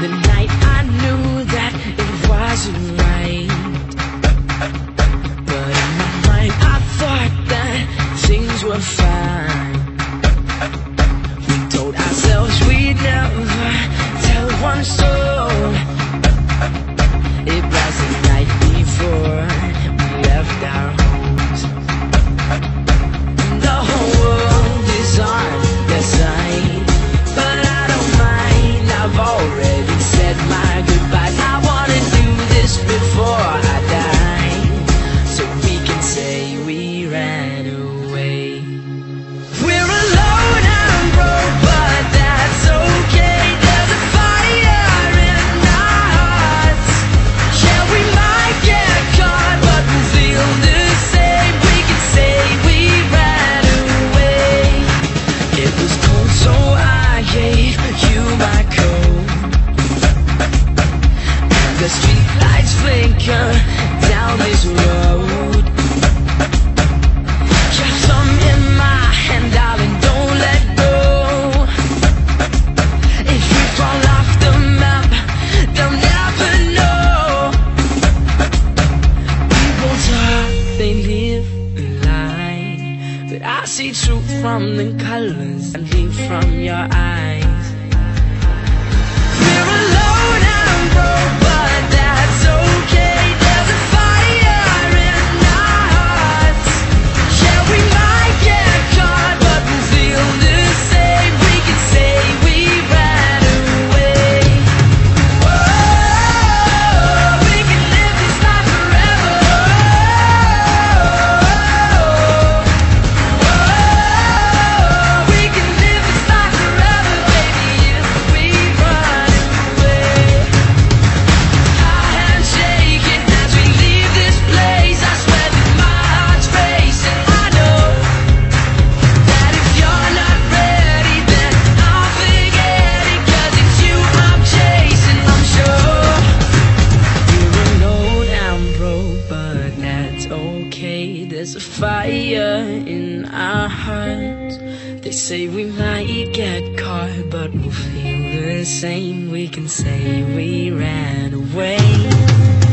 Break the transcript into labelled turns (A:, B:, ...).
A: the night I knew that it wasn't right, but in my mind I thought that things were fine. We told ourselves we'd never tell one soul. It was the night before we left our homes. The whole world is on the side, but I don't mind. I've already said my goodbyes. I wanna do this before I die, so we can say we ran away. We're alone and broke, but that's okay. There's a fire in our hearts. Yeah, we might get caught, but we'll feel the same. We can say we ran away. It was cold, so I gave you my coat, and the street lights flicker down this road. Your thumb in my hand, darling, don't let go. If we fall off the map, they'll never know. People talk, they live a lie, but I see truth from the colors I leave from your eyes. We're alone and broke, but that's okay. There's a fire in our hearts. Yeah, we might get caught, but we'll feel the same. We can say we ran away. Oh, we can live this life forever. Oh, we can live this life forever, baby, if we run away. Our hands shaking as we leave this place. I swear that my heart's racing. I know that if you're not ready, then I'll forget it, 'cause it's you I'm chasing, I'm sure. You're alone, I'm broke, but that's okay. There's a fire in our hearts. They say we might get caught, but we'll feel the same. We can say we ran away.